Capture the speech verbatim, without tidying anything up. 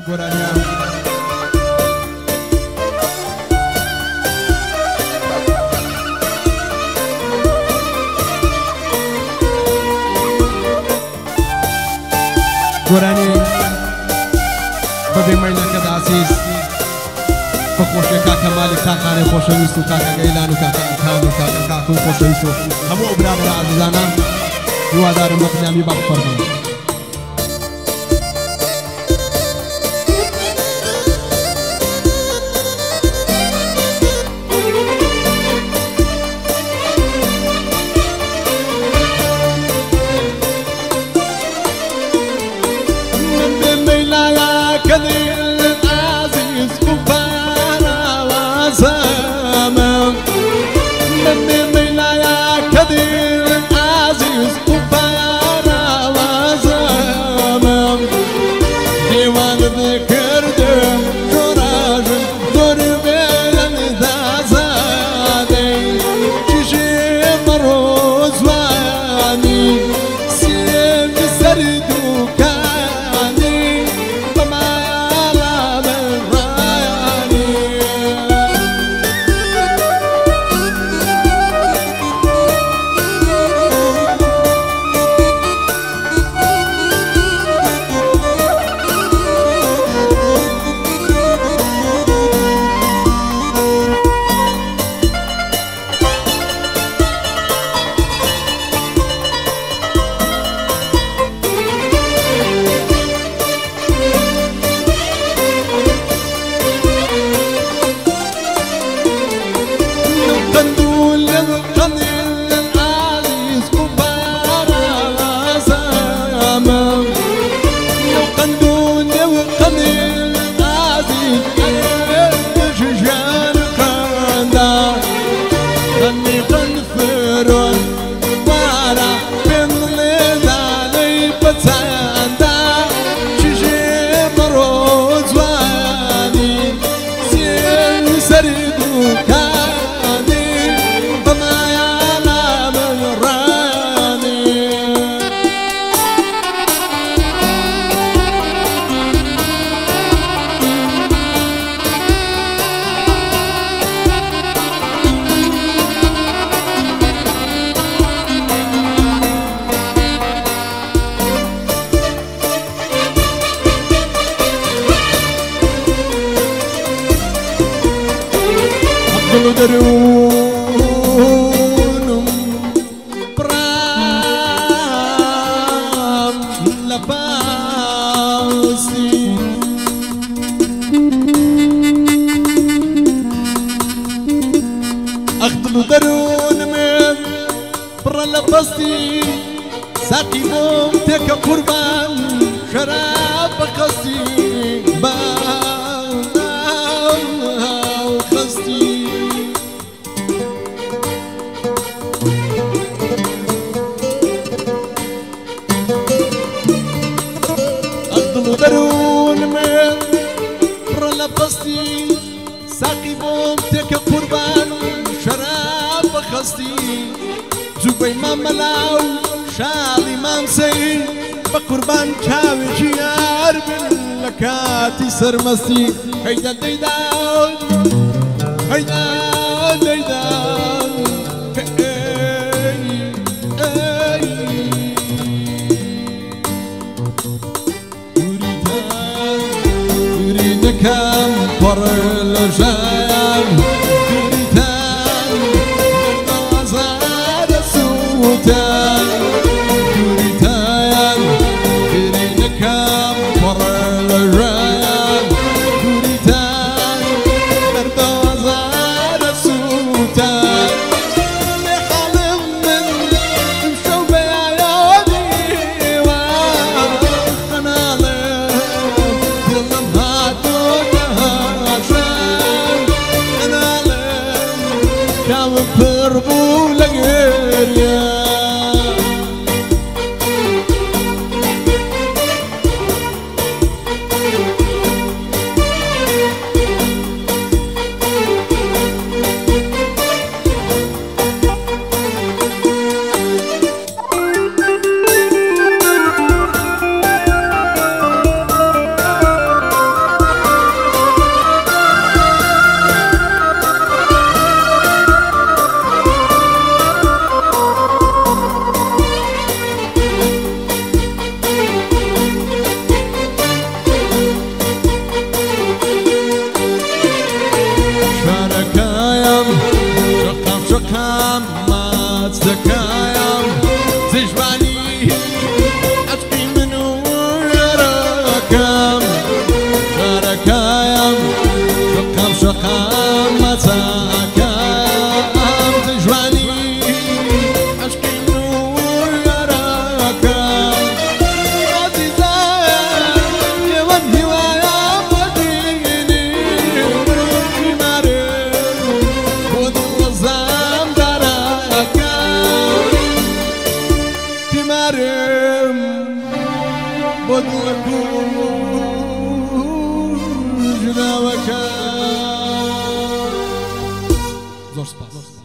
گۆرانیا گۆرانی بەبێ مەیلەکەت عەزیز بەخۆشیە کاکە مالک کاکانێ خۆشەویست و کاکە گەیلان و کاکە ئەکان و کاکە کاکە و خۆشەویست و هەموو ئەو برادرە عەزیزانە هیوادارم بە قیامی با بفەرمێن درونم برام لباسی أخدل درونم برا لباسی ساقي بوم تك قربان شراب قصي بانا وخستي درون من برا لبستي ساقي بوم تك قربان شراب خستي زوبي ما ملاو شالي ما مسي بقربان كاوي جيار باللكاتي سرمستي هيدا ديدا هيدا ديدا كم پر لجان دوریتان نوازار سوتان دوریتان برین کم پر لجان دوریتان نوازار سوتان لحالم من امشو بیادی و انا دلم هاتو perbu lageria زۆر سپاس.